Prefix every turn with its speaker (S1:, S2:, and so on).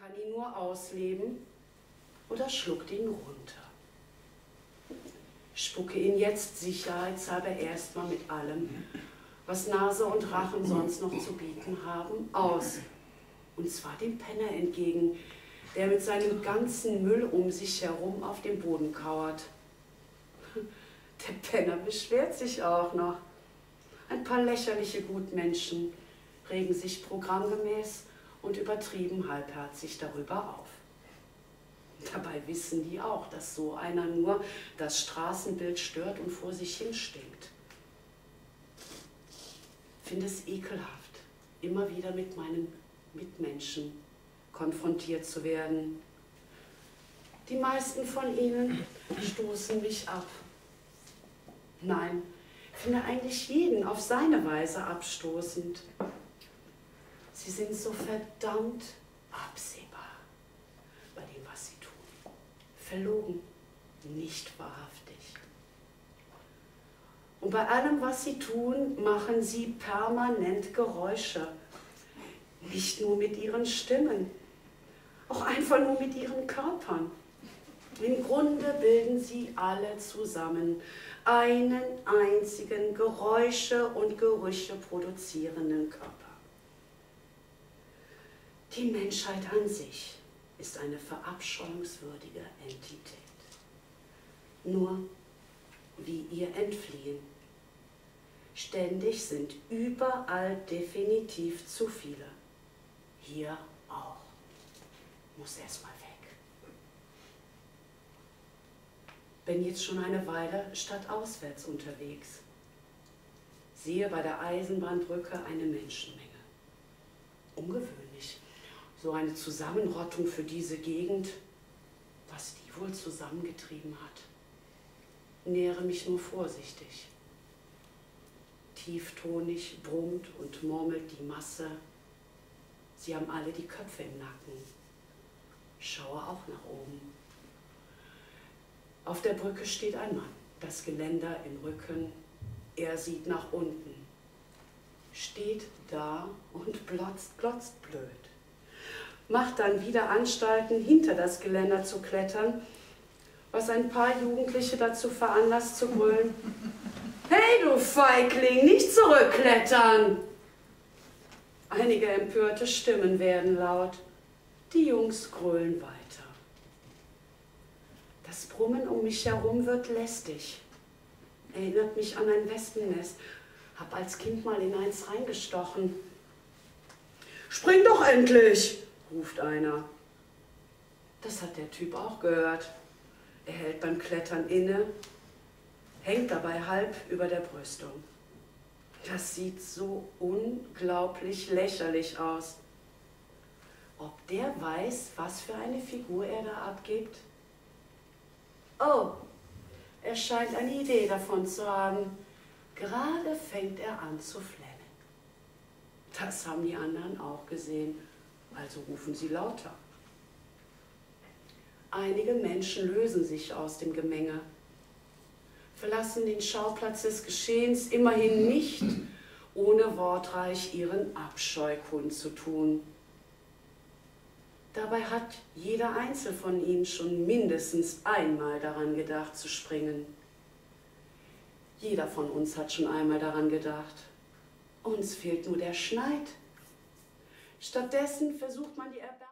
S1: kann ihn nur ausleben oder schluckt ihn runter. Spucke ihn jetzt sicherheitshalber erstmal mit allem, was Nase und Rachen sonst noch zu bieten haben, aus. Und zwar dem Penner entgegen, der mit seinem ganzen Müll um sich herum auf dem Boden kauert. Der Penner beschwert sich auch noch. Ein paar lächerliche Gutmenschen regen sich programmgemäß und übertrieben halbherzig darüber auf. Dabei wissen die auch, dass so einer nur das Straßenbild stört und vor sich hin stinkt. Ich finde es ekelhaft, immer wieder mit meinen Mitmenschen konfrontiert zu werden. Die meisten von ihnen stoßen mich ab. Nein, ich finde eigentlich jeden auf seine Weise abstoßend. Sie sind so verdammt absehbar bei dem, was sie tun. Verlogen, nicht wahrhaftig. Und bei allem, was sie tun, machen sie permanent Geräusche. Nicht nur mit ihren Stimmen, auch einfach nur mit ihren Körpern. Im Grunde bilden sie alle zusammen einen einzigen Geräusche und Gerüche produzierenden Körper. Die Menschheit an sich ist eine verabscheuungswürdige Entität. Nur wie ihr entfliehen. Ständig sind überall definitiv zu viele. Hier auch. Muss erstmal weg. Bin jetzt schon eine Weile stadtauswärts unterwegs. Sehe bei der Eisenbahnbrücke eine Menschenmenge. Ungewöhnlich. So eine Zusammenrottung für diese Gegend, was die wohl zusammengetrieben hat. Nähere mich nur vorsichtig. Tieftonig brummt und murmelt die Masse. Sie haben alle die Köpfe im Nacken. Ich schaue auch nach oben. Auf der Brücke steht ein Mann, das Geländer im Rücken. Er sieht nach unten. Steht da und glotzt blöd. Macht dann wieder Anstalten, hinter das Geländer zu klettern, was ein paar Jugendliche dazu veranlasst zu brüllen: Hey du Feigling, nicht zurückklettern! Einige empörte Stimmen werden laut. Die Jungs grölen weiter. Das Brummen um mich herum wird lästig. Erinnert mich an ein Wespennest. Hab als Kind mal in eins reingestochen. Spring doch endlich, ruft einer. Das hat der Typ auch gehört. Er hält beim Klettern inne, hängt dabei halb über der Brüstung. Das sieht so unglaublich lächerlich aus. Ob der weiß, was für eine Figur er da abgibt? Oh, er scheint eine Idee davon zu haben. Gerade fängt er an zu flennen. Das haben die anderen auch gesehen, also rufen sie lauter. Einige Menschen lösen sich aus dem Gemenge, verlassen den Schauplatz des Geschehens immerhin nicht, ohne wortreich ihren Abscheu kundzutun. Dabei hat jeder Einzelne von ihnen schon mindestens einmal daran gedacht zu springen. Jeder von uns hat schon einmal daran gedacht. Uns fehlt nur der Schneid. Stattdessen versucht man die